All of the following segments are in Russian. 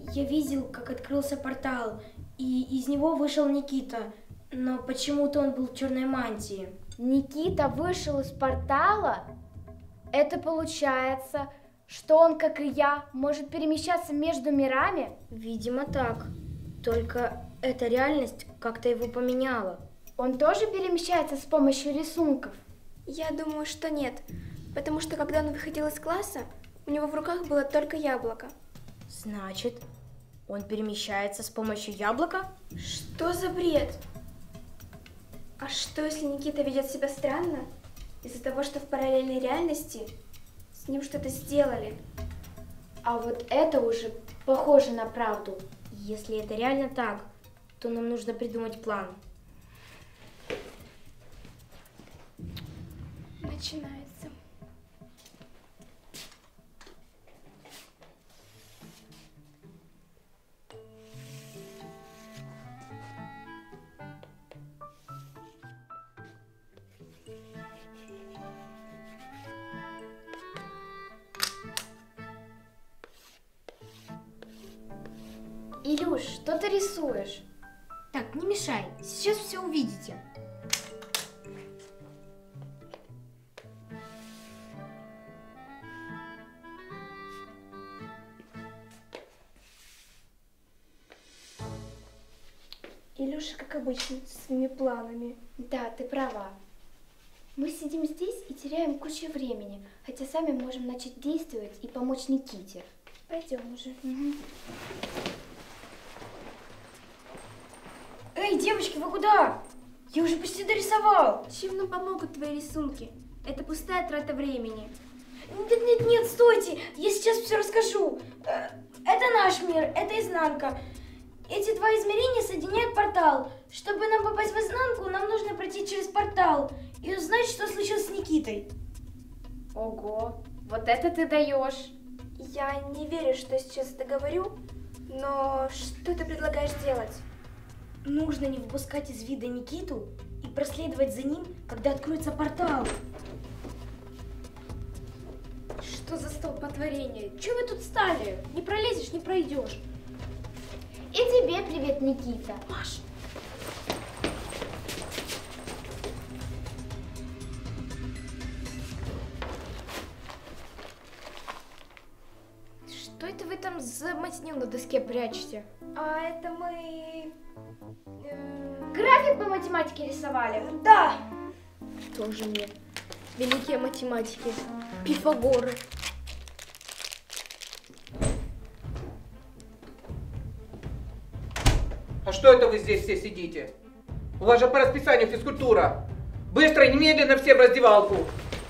Я видел, как открылся портал, и из него вышел Никита, но почему-то он был в черной мантии. Никита вышел из портала? Это получается, что он, как и я, может перемещаться между мирами? Видимо, так. Только эта реальность как-то его поменяла. Он тоже перемещается с помощью рисунков? Я думаю, что нет, потому что когда он выходил из класса, у него в руках было только яблоко. Значит, он перемещается с помощью яблока? Что за бред? А что, если Никита ведет себя странно из-за того, что в параллельной реальности с ним что-то сделали? А вот это уже похоже на правду. Если это реально так, то нам нужно придумать план. Начинается. Илюш, что ты рисуешь? Так, не мешай, сейчас все увидите. Илюша, как обычно, со своими планами. Да, ты права. Мы сидим здесь и теряем кучу времени, хотя сами можем начать действовать и помочь Никите. Пойдем уже. Эй, девочки, вы куда? Я уже почти дорисовал. Чем нам помогут твои рисунки? Это пустая трата времени. Нет, стойте, я сейчас все расскажу. Это наш мир, это изнанка. Эти два измерения соединяют портал. Чтобы нам попасть в изнанку, нам нужно пройти через портал и узнать, что случилось с Никитой. Ого, вот это ты даешь. Я не верю, что я сейчас это говорю, но что ты предлагаешь делать? Нужно не выпускать из вида Никиту и проследовать за ним, когда откроется портал. Что за столпотворение? Чего вы тут стали? Не пролезешь, не пройдешь. И тебе привет, Никита. Маш. Что это вы там за мазню на доске прячете? А это мы... График по математике рисовали? Да! Тоже мне. Великие математики. Пифагоры. А что это вы здесь все сидите? У вас же по расписанию физкультура. Быстро, немедленно все в раздевалку.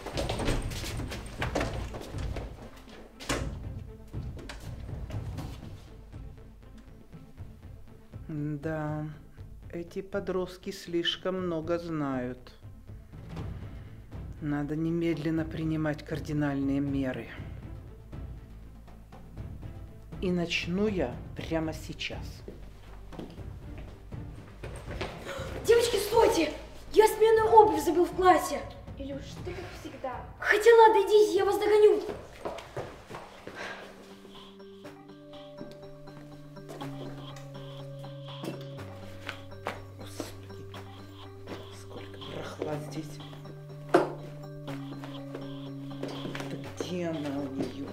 Да, эти подростки слишком много знают. Надо немедленно принимать кардинальные меры. И начну я прямо сейчас. Девочки, стойте! Я сменную обувь забыл в классе. Илюш, ты как всегда. Хотя ладно, идите, я вас догоню. Господи, сколько барахла здесь. Да где она у нее?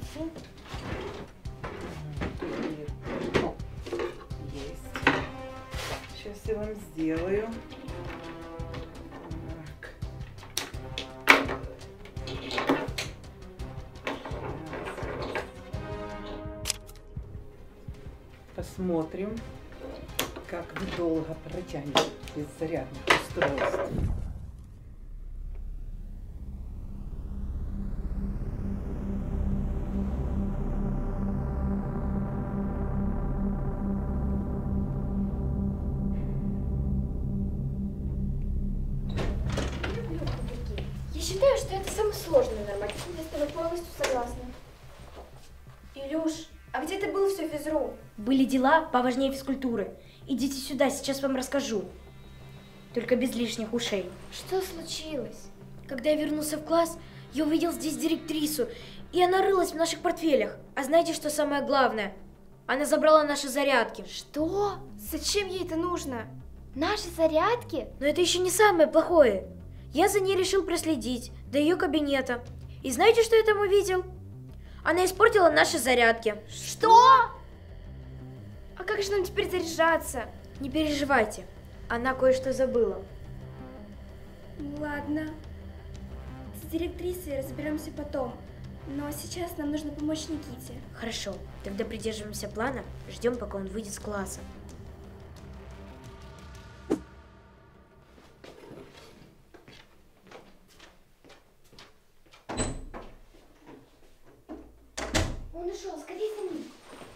Есть. Сейчас я вам сделаю. Так. Посмотрим, как вы долго протянете без зарядных устройств. Я считаю, что это самый сложный норматив. Я с тобой полностью согласна. Илюш, а где ты был всю физру? Были дела поважнее физкультуры. Идите сюда, сейчас вам расскажу. Только без лишних ушей. Что случилось? Когда я вернулся в класс, я увидел здесь директрису, и она рылась в наших портфелях. А знаете, что самое главное? Она забрала наши зарядки. Что? Зачем ей это нужно? Наши зарядки? Но это еще не самое плохое. Я за ней решил проследить до ее кабинета. И знаете, что я там увидел? Она испортила наши зарядки. Что? А как же нам теперь заряжаться? Не переживайте, она кое-что забыла. Ну ладно. С директрисой разберемся потом. Но сейчас нам нужно помочь Никите. Хорошо, тогда придерживаемся плана, ждем, пока он выйдет из класса. Он ушел, скорее за ним.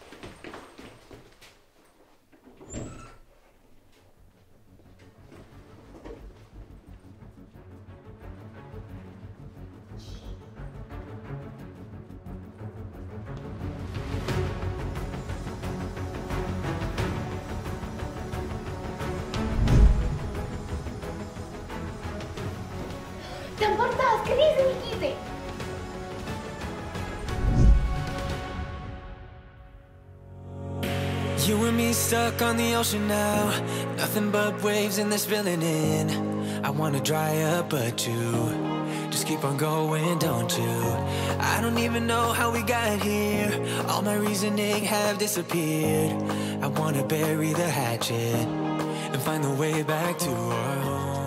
Там портал, скорее за Никитой. You and me stuck on the ocean now. Nothing but waves and they're spilling in. I wanna dry up, but you just keep on going, don't you? I don't even know how we got here. All my reasoning have disappeared. I wanna bury the hatchet and find the way back to our home.